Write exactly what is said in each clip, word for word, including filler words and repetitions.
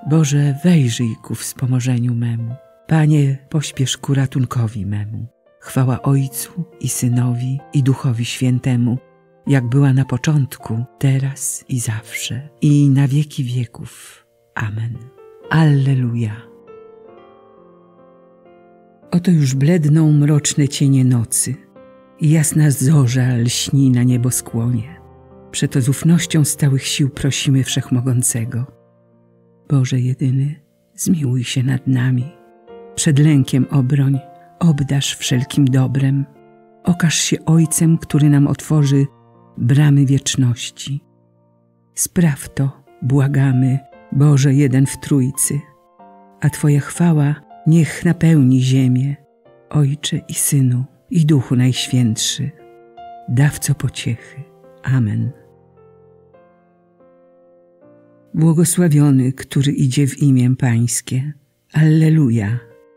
Boże, wejrzyj ku wspomożeniu memu. Panie, pośpiesz ku ratunkowi memu. Chwała Ojcu i Synowi i Duchowi Świętemu, jak była na początku, teraz i zawsze, i na wieki wieków. Amen. Alleluja. Oto już bledną mroczne cienie nocy i jasna zorza lśni na nieboskłonie. Przeto z ufnością stałych sił prosimy Wszechmogącego. Boże jedyny, zmiłuj się nad nami. Przed lękiem obroń, obdarz wszelkim dobrem. Okaż się Ojcem, który nam otworzy bramy wieczności. Spraw to, błagamy, Boże jeden w Trójcy, a Twoja chwała niech napełni ziemię, Ojcze i Synu i Duchu Najświętszy, dawco pociechy. Amen. Błogosławiony, który idzie w imię Pańskie. Alleluja.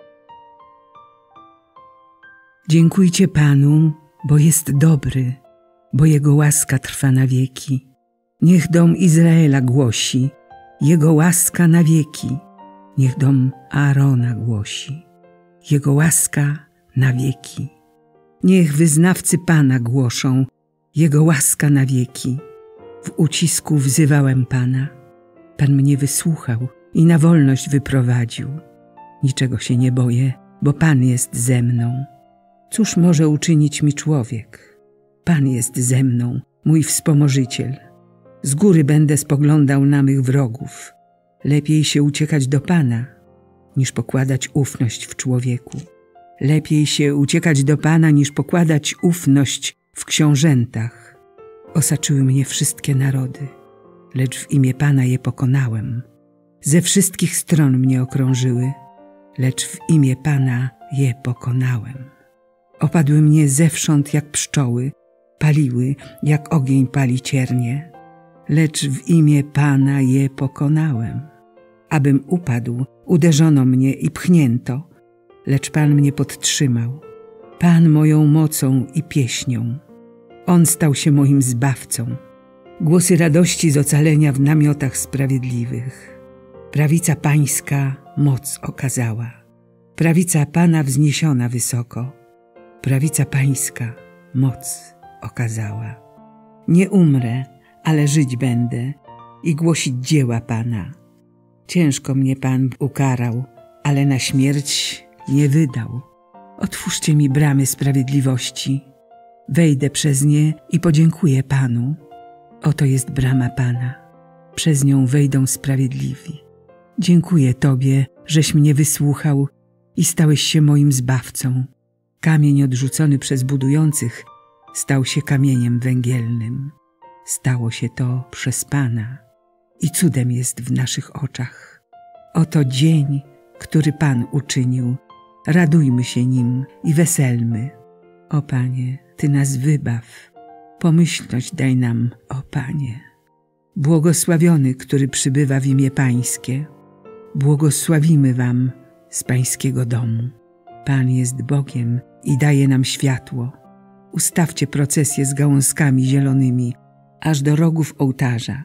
Dziękujcie Panu, bo jest dobry, bo Jego łaska trwa na wieki. Niech dom Izraela głosi, Jego łaska na wieki. Niech dom Aarona głosi, Jego łaska na wieki. Niech wyznawcy Pana głoszą, Jego łaska na wieki. W ucisku wzywałem Pana. Pan mnie wysłuchał i na wolność wyprowadził. Niczego się nie boję, bo Pan jest ze mną. Cóż może uczynić mi człowiek? Pan jest ze mną, mój wspomożyciel. Z góry będę spoglądał na mych wrogów. Lepiej się uciekać do Pana, niż pokładać ufność w człowieku. Lepiej się uciekać do Pana, niż pokładać ufność w książętach. Osaczyły mnie wszystkie narody, lecz w imię Pana je pokonałem. Ze wszystkich stron mnie okrążyły, lecz w imię Pana je pokonałem. Opadły mnie zewsząd jak pszczoły, paliły jak ogień pali ciernie, lecz w imię Pana je pokonałem. Abym upadł, uderzono mnie i pchnięto, lecz Pan mnie podtrzymał. Pan moją mocą i pieśnią. On stał się moim zbawcą. Głosy radości z ocalenia w namiotach sprawiedliwych. Prawica Pańska moc okazała. Prawica Pana wzniesiona wysoko. Prawica Pańska moc okazała. Nie umrę, ale żyć będę i głosić dzieła Pana. Ciężko mnie Pan ukarał, ale na śmierć nie wydał. Otwórzcie mi bramy sprawiedliwości. Wejdę przez nie i podziękuję Panu. Oto jest brama Pana. Przez nią wejdą sprawiedliwi. Dziękuję Tobie, żeś mnie wysłuchał i stałeś się moim zbawcą. Kamień odrzucony przez budujących stał się kamieniem węgielnym. Stało się to przez Pana i cudem jest w naszych oczach. Oto dzień, który Pan uczynił. Radujmy się nim i weselmy. O Panie, Ty nas wybaw. Pomyślność daj nam, o Panie. Błogosławiony, który przybywa w imię Pańskie. Błogosławimy Wam z Pańskiego domu. Pan jest Bogiem i daje nam światło. Ustawcie procesję z gałązkami zielonymi, aż do rogów ołtarza.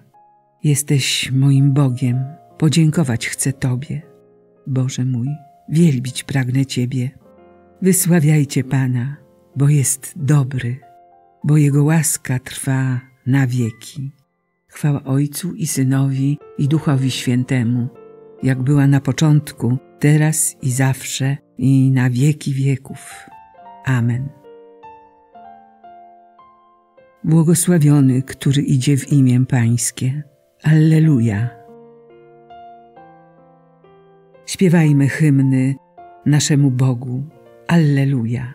Jesteś moim Bogiem, podziękować chcę Tobie. Boże mój, wielbić pragnę Ciebie. Wysławiajcie Pana, bo jest dobry, bo Jego łaska trwa na wieki. Chwała Ojcu i Synowi i Duchowi Świętemu, jak była na początku, teraz i zawsze, i na wieki wieków. Amen. Błogosławiony, który idzie w imię Pańskie. Alleluja. Śpiewajmy hymny naszemu Bogu. Alleluja.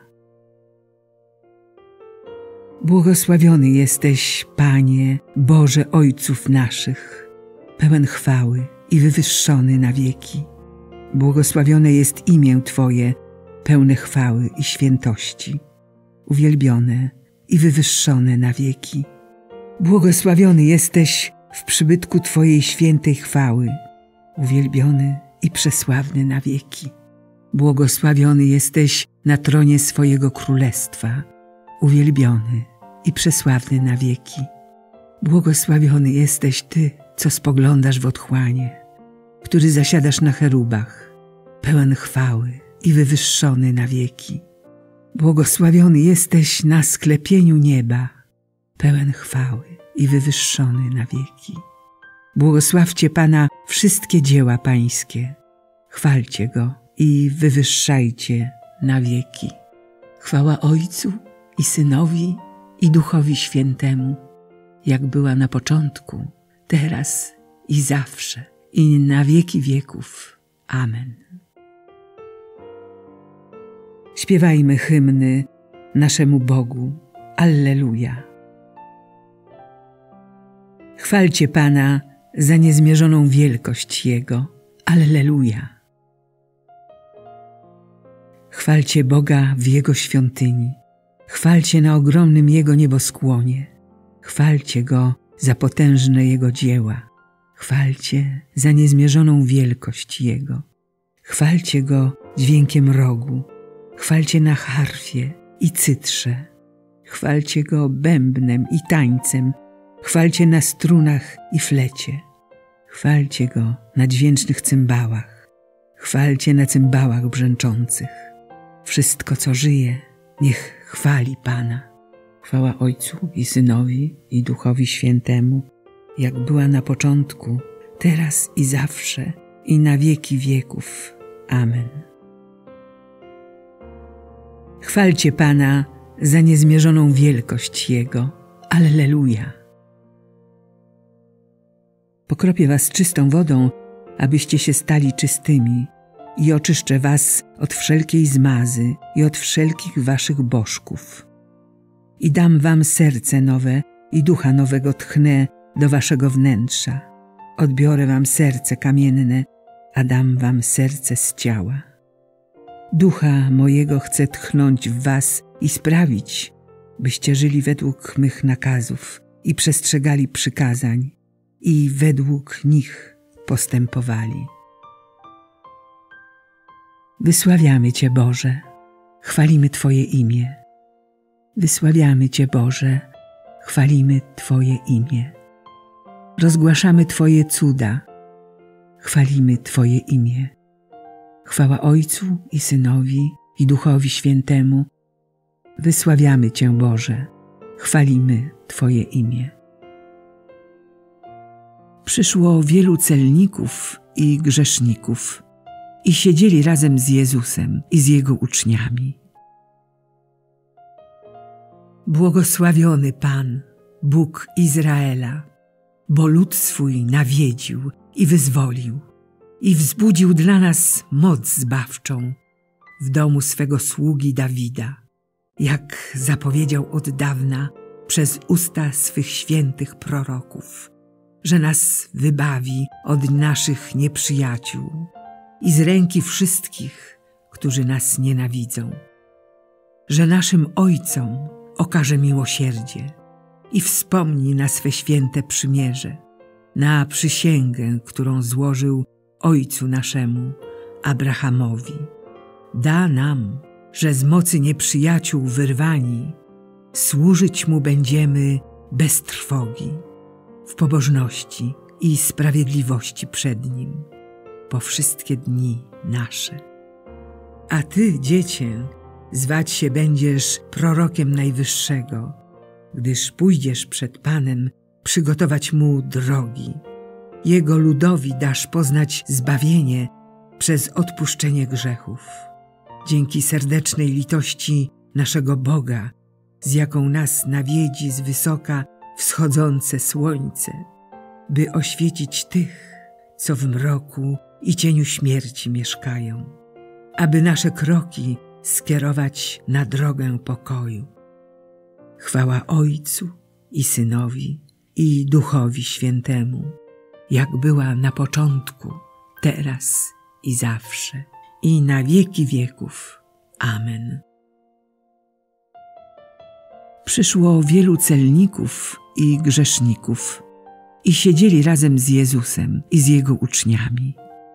Błogosławiony jesteś, Panie, Boże Ojców naszych, pełen chwały i wywyższony na wieki. Błogosławione jest imię Twoje, pełne chwały i świętości, uwielbione i wywyższone na wieki. Błogosławiony jesteś w przybytku Twojej świętej chwały, uwielbiony i przesławny na wieki. Błogosławiony jesteś na tronie swojego królestwa, uwielbiony i przesławny na wieki. Błogosławiony jesteś Ty, co spoglądasz w otchłanie. który zasiadasz na cherubach, pełen chwały i wywyższony na wieki. Błogosławiony jesteś na sklepieniu nieba, pełen chwały i wywyższony na wieki. Błogosławcie Pana wszystkie dzieła Pańskie, chwalcie Go i wywyższajcie na wieki. Chwała Ojcu i Synowi i Duchowi Świętemu, jak była na początku, teraz i zawsze, i na wieki wieków. Amen. Śpiewajmy hymny naszemu Bogu. Alleluja. Chwalcie Pana za niezmierzoną wielkość Jego. Alleluja. Chwalcie Boga w Jego świątyni. Chwalcie na ogromnym Jego nieboskłonie. Chwalcie Go za potężne Jego dzieła. Chwalcie za niezmierzoną wielkość Jego. Chwalcie Go dźwiękiem rogu. Chwalcie na harfie i cytrze. Chwalcie Go bębnem i tańcem. Chwalcie na strunach i flecie. Chwalcie Go na dźwięcznych cymbałach. Chwalcie na cymbałach brzęczących. Wszystko, co żyje, niech chwali Pana. Chwała Ojcu i Synowi i Duchowi Świętemu, jak była na początku, teraz i zawsze, i na wieki wieków. Amen. Chwalcie Pana za niezmierzoną wielkość Jego. Alleluja. Pokropię was czystą wodą, abyście się stali czystymi, i oczyszczę was od wszelkiej zmazy i od wszelkich waszych bożków. I dam wam serce nowe i ducha nowego tchnę do waszego wnętrza. Odbiorę wam serce kamienne, a dam wam serce z ciała. Ducha mojego chcę tchnąć w was i sprawić, byście żyli według mych nakazów i przestrzegali przykazań i według nich postępowali. Wysławiamy Cię, Boże, chwalimy Twoje imię. Wysławiamy Cię, Boże, chwalimy Twoje imię. Rozgłaszamy Twoje cuda, chwalimy Twoje imię. Chwała Ojcu i Synowi i Duchowi Świętemu. Wysławiamy Cię, Boże, chwalimy Twoje imię. Przyszło wielu celników i grzeszników i siedzieli razem z Jezusem i z Jego uczniami. Błogosławiony Pan, Bóg Izraela, bo lud swój nawiedził i wyzwolił i wzbudził dla nas moc zbawczą w domu swego sługi Dawida, jak zapowiedział od dawna przez usta swych świętych proroków, że nas wybawi od naszych nieprzyjaciół i z ręki wszystkich, którzy nas nienawidzą, że naszym ojcom okaże miłosierdzie i wspomni na swe święte przymierze, na przysięgę, którą złożył ojcu naszemu, Abrahamowi. Da nam, że z mocy nieprzyjaciół wyrwani, służyć Mu będziemy bez trwogi, w pobożności i sprawiedliwości przed Nim, po wszystkie dni nasze. A Ty, Dziecię, zwać się będziesz prorokiem Najwyższego, gdyż pójdziesz przed Panem przygotować Mu drogi. Jego ludowi dasz poznać zbawienie przez odpuszczenie grzechów. Dzięki serdecznej litości naszego Boga, z jaką nas nawiedzi z wysoka wschodzące słońce, by oświecić tych, co w mroku i cieniu śmierci mieszkają, aby nasze kroki skierować na drogę pokoju. Chwała Ojcu i Synowi i Duchowi Świętemu, jak była na początku, teraz i zawsze, i na wieki wieków. Amen. Przyszło wielu celników i grzeszników i siedzieli razem z Jezusem i z Jego uczniami.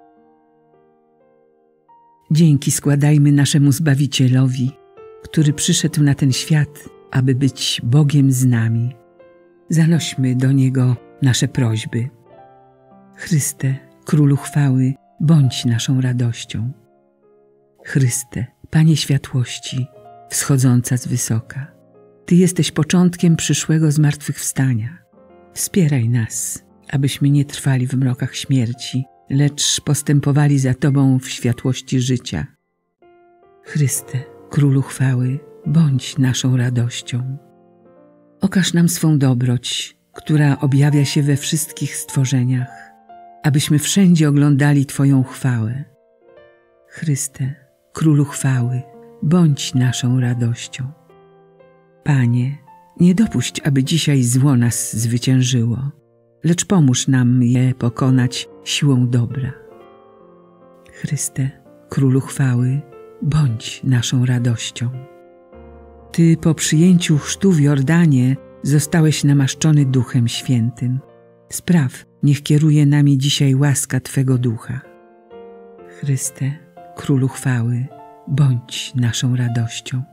Dzięki składajmy naszemu Zbawicielowi, który przyszedł na ten świat, aby być Bogiem z nami. Zanośmy do Niego nasze prośby. Chryste, Królu chwały, bądź naszą radością. Chryste, Panie światłości, wschodząca z wysoka, Ty jesteś początkiem przyszłego zmartwychwstania. Wspieraj nas, abyśmy nie trwali w mrokach śmierci, lecz postępowali za Tobą w światłości życia. Chryste, Królu chwały, bądź naszą radością. Okaż nam swą dobroć, która objawia się we wszystkich stworzeniach, abyśmy wszędzie oglądali Twoją chwałę. Chryste, Królu chwały, bądź naszą radością. Panie, nie dopuść, aby dzisiaj zło nas zwyciężyło, lecz pomóż nam je pokonać siłą dobra. Chryste, Królu chwały, bądź naszą radością. Ty po przyjęciu chrztu w Jordanie zostałeś namaszczony Duchem Świętym. Spraw, niech kieruje nami dzisiaj łaska Twego Ducha. Chryste, Królu chwały, bądź naszą radością.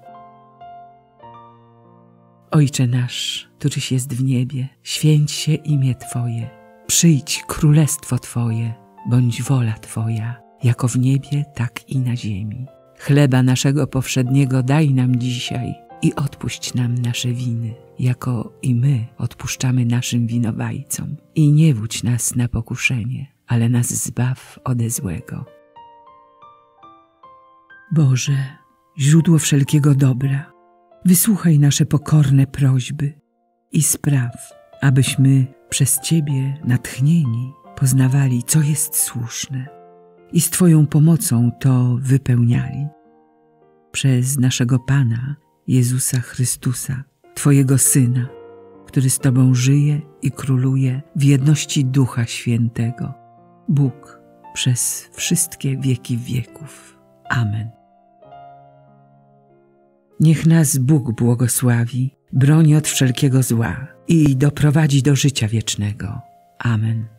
Ojcze nasz, któryś jest w niebie, święć się imię Twoje. Przyjdź królestwo Twoje, bądź wola Twoja, jako w niebie, tak i na ziemi. Chleba naszego powszedniego daj nam dzisiaj i odpuść nam nasze winy, jako i my odpuszczamy naszym winowajcom. I nie wódź nas na pokuszenie, ale nas zbaw ode złego. Boże, źródło wszelkiego dobra, wysłuchaj nasze pokorne prośby i spraw, abyśmy przez Ciebie natchnieni poznawali, co jest słuszne i z Twoją pomocą to wypełniali. Przez naszego Pana Jezusa Chrystusa, Twojego Syna, który z Tobą żyje i króluje w jedności Ducha Świętego, Bóg przez wszystkie wieki wieków. Amen. Niech nas Bóg błogosławi, broni od wszelkiego zła i doprowadzi do życia wiecznego. Amen.